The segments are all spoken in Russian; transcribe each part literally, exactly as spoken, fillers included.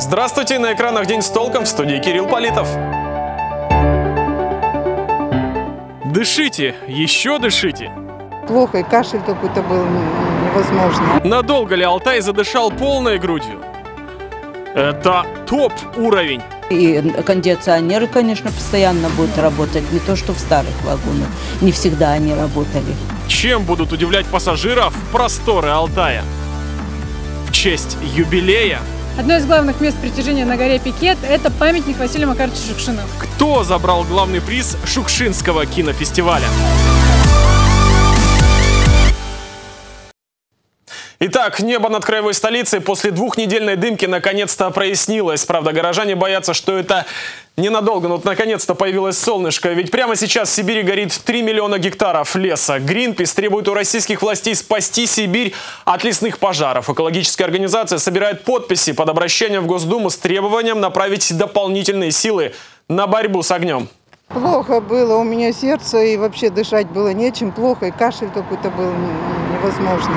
Здравствуйте, на экранах «День с толком», в студии Кирилл Политов. Дышите, еще дышите. Плохо, и кашель какой-то был невозможно. Надолго ли Алтай задышал полной грудью? Это топ-уровень. И кондиционеры, конечно, постоянно будут работать, не то что в старых вагонах. Не всегда они работали. Чем будут удивлять пассажиров просторы Алтая? В честь юбилея. Одно из главных мест притяжения на горе Пикет – это памятник Василию Макаровичу Шукшину. Кто забрал главный приз Шукшинского кинофестиваля? Итак, небо над краевой столицей после двухнедельной дымки наконец-то прояснилось. Правда, горожане боятся, что это ненадолго, но вот наконец-то появилось солнышко. Ведь прямо сейчас в Сибири горит три миллиона гектаров леса. Гринпис требует у российских властей спасти Сибирь от лесных пожаров. Экологическая организация собирает подписи под обращением в Госдуму с требованием направить дополнительные силы на борьбу с огнем. Плохо было, у меня сердце, и вообще дышать было нечем. Плохо, и кашель какой-то был невозможно.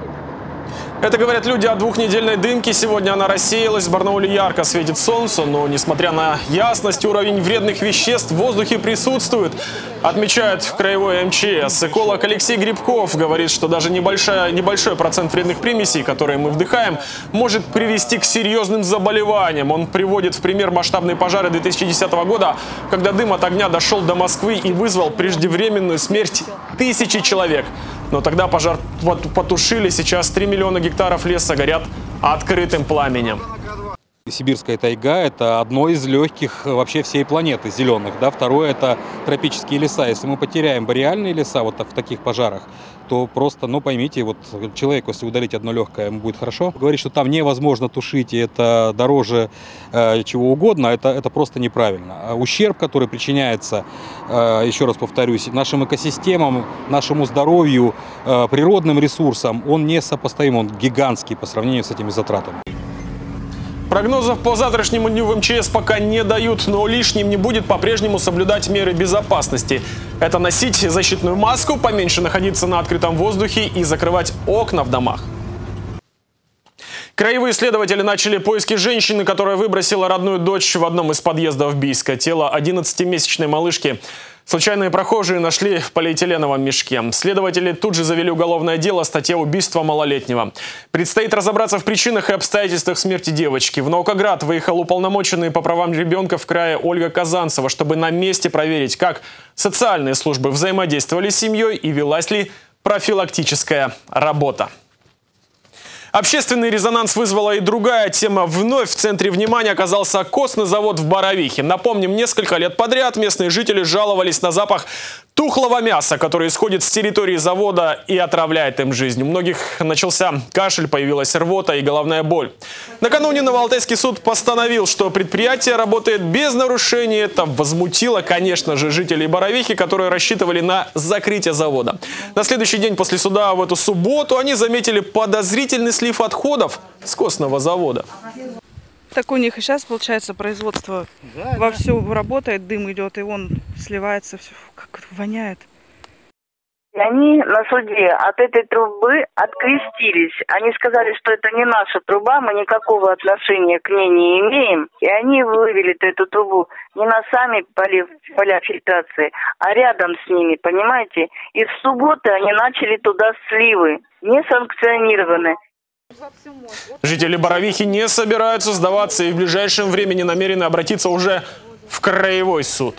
Это говорят люди о двухнедельной дымке. Сегодня она рассеялась. В Барнауле ярко светит солнце, но несмотря на ясность, уровень вредных веществ в воздухе присутствует, отмечает в краевой эм че эс. Эколог Алексей Грибков говорит, что даже небольшой, небольшой процент вредных примесей, которые мы вдыхаем, может привести к серьезным заболеваниям. Он приводит в пример масштабные пожары две тысячи десятого года, когда дым от огня дошел до Москвы и вызвал преждевременную смерть тысячи человек. Но тогда пожар потушили, сейчас три миллиона гектаров леса горят открытым пламенем. Сибирская тайга – это одно из легких вообще всей планеты зеленых. Да? Второе – это тропические леса. Если мы потеряем бореальные леса вот в таких пожарах, то просто, ну поймите, вот человеку, если удалить одно легкое, ему будет хорошо. Говорить, что там невозможно тушить, и это дороже э, чего угодно, это, это просто неправильно. Ущерб, который причиняется, э, еще раз повторюсь, нашим экосистемам, нашему здоровью, э, природным ресурсам, он несопоставим, он гигантский по сравнению с этими затратами. Прогнозов по завтрашнему дню в эм че эс пока не дают, но лишним не будет по-прежнему соблюдать меры безопасности. Это носить защитную маску, поменьше находиться на открытом воздухе и закрывать окна в домах. Краевые следователи начали поиски женщины, которая выбросила родную дочь в одном из подъездов Бийска. Тело одиннадцатимесячной малышки случайные прохожие нашли в полиэтиленовом мешке. Следователи тут же завели уголовное дело, статья убийства малолетнего. Предстоит разобраться в причинах и обстоятельствах смерти девочки. В Наукоград выехал уполномоченный по правам ребенка в крае Ольга Казанцева, чтобы на месте проверить, как социальные службы взаимодействовали с семьей и велась ли профилактическая работа. Общественный резонанс вызвала и другая тема. Вновь в центре внимания оказался костный завод в Боровихе. Напомним, несколько лет подряд местные жители жаловались на запах тухлого мяса, который исходит с территории завода и отравляет им жизнь. У многих начался кашель, появилась рвота и головная боль. Накануне Новоалтайский суд постановил, что предприятие работает без нарушений. Это возмутило, конечно же, жителей Боровихи, которые рассчитывали на закрытие завода. На следующий день после суда в эту субботу они заметили подозрительный слив отходов с костного завода. Так у них и сейчас получается производство да, вовсю да. работает, дым идет, и он сливается, все как воняет. Они на суде от этой трубы открестились. Они сказали, что это не наша труба, мы никакого отношения к ней не имеем. И они вывели эту трубу не на сами поля, поля фильтрации, а рядом с ними, понимаете? И в субботу они начали туда сливы, не санкционированные. Жители Боровихи не собираются сдаваться и в ближайшем времени намерены обратиться уже в краевой суд.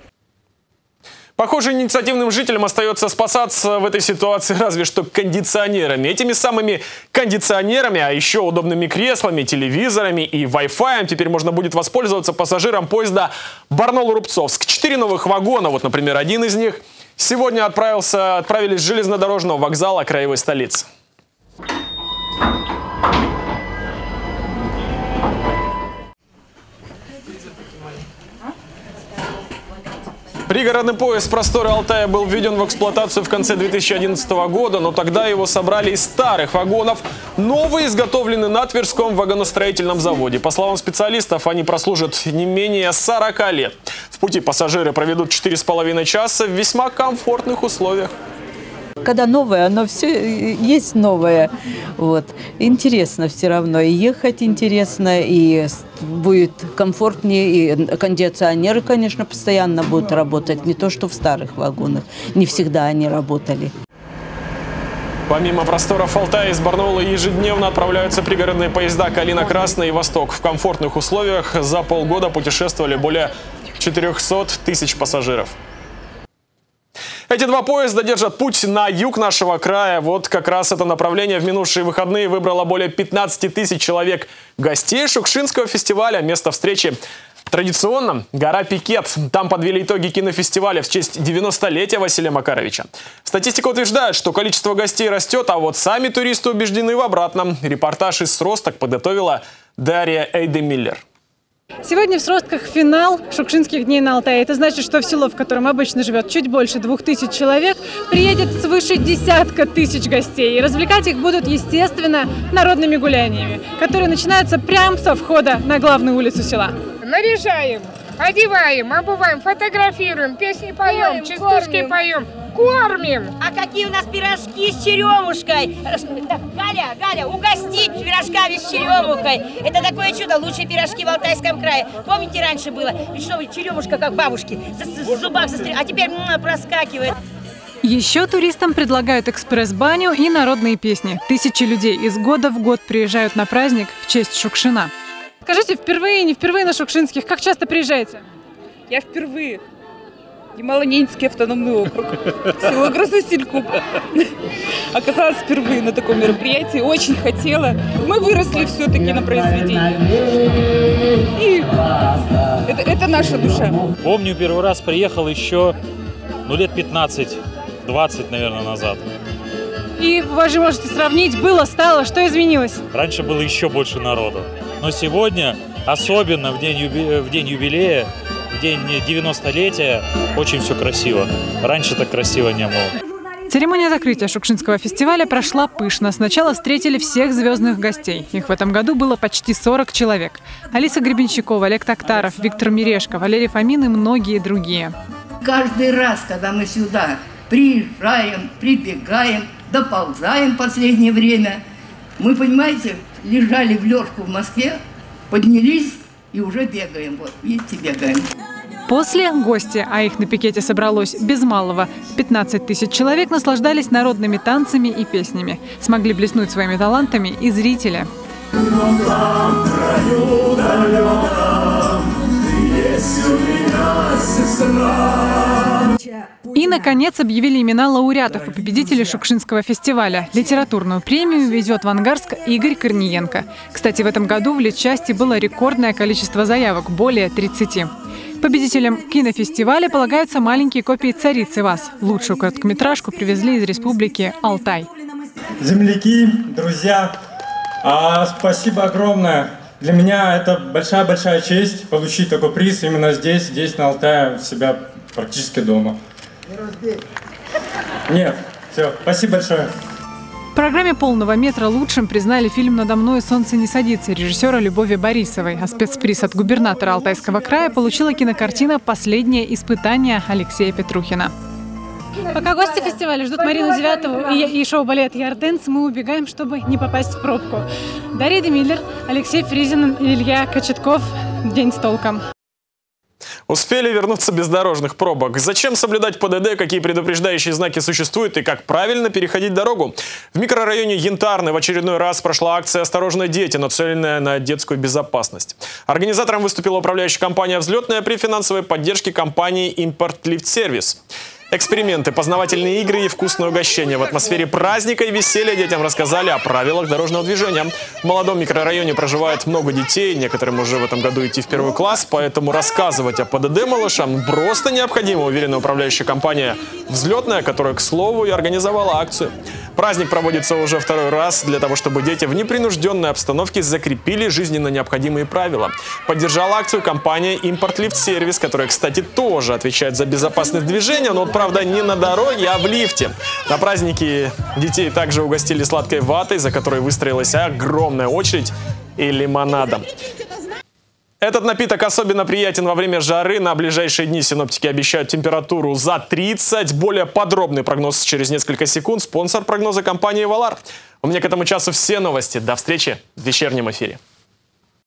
Похоже, инициативным жителям остается спасаться в этой ситуации разве что кондиционерами. Этими самыми кондиционерами, а еще удобными креслами, телевизорами и Wi-Fi теперь можно будет воспользоваться пассажирам поезда Барнаул-Рубцовск. Четыре новых вагона, вот, например, один из них, сегодня отправился, отправились с железнодорожного вокзала краевой столицы. Пригородный поезд «Просторы Алтая» был введен в эксплуатацию в конце две тысячи одиннадцатого года, но тогда его собрали из старых вагонов. Новые изготовлены на Тверском вагоностроительном заводе. По словам специалистов, они прослужат не менее сорока лет. В пути пассажиры проведут четыре с половиной часа в весьма комфортных условиях. Когда новое, оно все есть новое. Вот. Интересно все равно. И ехать интересно, и будет комфортнее, и кондиционеры, конечно, постоянно будут работать. Не то, что в старых вагонах. Не всегда они работали. Помимо просторов Алтая, из Барнаула ежедневно отправляются пригородные поезда «Калина Красный» и «Восток». В комфортных условиях за полгода путешествовали более четырёхсот тысяч пассажиров. Эти два поезда держат путь на юг нашего края. Вот как раз это направление в минувшие выходные выбрало более пятнадцати тысяч человек. Гостей Шукшинского фестиваля. Место встречи традиционно гора Пикет. Там подвели итоги кинофестиваля в честь девяностолетия Василия Макаровича. Статистика утверждает, что количество гостей растет, а вот сами туристы убеждены в обратном. Репортаж из Сросток подготовила Дарья Эйдемиллер. Сегодня в Сростках финал Шукшинских дней на Алтае. Это значит, что в село, в котором обычно живет чуть больше двух тысяч человек, приедет свыше десятка тысяч гостей. И развлекать их будут, естественно, народными гуляниями, которые начинаются прямо со входа на главную улицу села. Наряжаем, одеваем, обуваем, фотографируем, песни поем, частушки поем, кормим. А какие у нас пирожки с черемушкой. Так, Галя, Галя, угостить пирожками с черемухой. Это такое чудо, лучшие пирожки в Алтайском крае. Помните, раньше было? Ведь что, черемушка, как бабушки, в зубах застряла, а теперь м-м, проскакивает. Еще туристам предлагают экспресс-баню и народные песни. Тысячи людей из года в год приезжают на праздник в честь Шукшина. Скажите, впервые, не впервые на Шукшинских, как часто приезжаете? Я впервые. Ямало-Ненецкий автономный округ. Село Красносельков. Оказалась впервые на таком мероприятии. Очень хотела. Мы выросли все-таки на произведении. И это, это наша душа. Помню, первый раз приехал еще ну, лет пятнадцать-двадцать, наверное, назад. И вы же можете сравнить, было, стало, что изменилось? Раньше было еще больше народу. Но сегодня, особенно в день, юби... в день юбилея, в день девяностолетия, очень все красиво. Раньше так красиво не было. Церемония закрытия Шукшинского фестиваля прошла пышно. Сначала встретили всех звездных гостей. Их в этом году было почти сорок человек. Алиса Гребенщикова, Олег Токтаров, Виктор Мирешко, Валерий Фомин и многие другие. Каждый раз, когда мы сюда приезжаем, прибегаем, доползаем в последнее время, мы, понимаете, лежали в лёжку в Москве, поднялись и уже бегаем. Вот, видите, бегаем. После гости, а их на пикете собралось без малого пятнадцать тысяч человек, наслаждались народными танцами и песнями. Смогли блеснуть своими талантами и зрители. И, наконец, объявили имена лауреатов и победителей Шукшинского фестиваля. Литературную премию везет в Ангарск Игорь Корниенко. Кстати, в этом году в Литчасти было рекордное количество заявок – более тридцати. Победителям кинофестиваля полагаются маленькие копии «Царицы Вас». Лучшую короткометражку привезли из республики Алтай. Земляки, друзья, а, спасибо огромное. Для меня это большая-большая честь получить такой приз именно здесь, здесь, на Алтае, у себя практически дома. Нет, все, спасибо большое. В программе «Полного метра» лучшим признали фильм «Надо мной солнце не садится» режиссера Любови Борисовой. А спецприз от губернатора Алтайского края получила кинокартина «Последнее испытание» Алексея Петрухина. Пока гости фестиваля ждут Марину Девятову и, и шоу-балет «Ярденс», мы убегаем, чтобы не попасть в пробку. Дарья Эйдемиллер, Алексей Фризин и Илья Кочетков. День с толком. Успели вернуться без дорожных пробок. Зачем соблюдать ПДД, какие предупреждающие знаки существуют и как правильно переходить дорогу? В микрорайоне Янтарный в очередной раз прошла акция «Осторожно, дети», нацеленная на детскую безопасность. Организатором выступила управляющая компания «Взлетная» при финансовой поддержке компании «Импорт-Лифт-Сервис». Эксперименты, познавательные игры и вкусное угощение. В атмосфере праздника и веселья детям рассказали о правилах дорожного движения. В молодом микрорайоне проживает много детей, некоторым уже в этом году идти в первый класс, поэтому рассказывать о ПДД малышам просто необходимо, уверена управляющая компания «Взлетная», которая, к слову, и организовала акцию. Праздник проводится уже второй раз для того, чтобы дети в непринужденной обстановке закрепили жизненно необходимые правила. Поддержала акцию компания «Импорт-Лифт-Сервис», которая, кстати, тоже отвечает за безопасность движения, но, правда, не на дороге, а в лифте. На празднике детей также угостили сладкой ватой, за которой выстроилась огромная очередь, и лимонадом. Этот напиток особенно приятен во время жары. На ближайшие дни синоптики обещают температуру за тридцать. Более подробный прогноз через несколько секунд. Спонсор прогноза — компания «Валар». У меня к этому часу все новости. До встречи в вечернем эфире.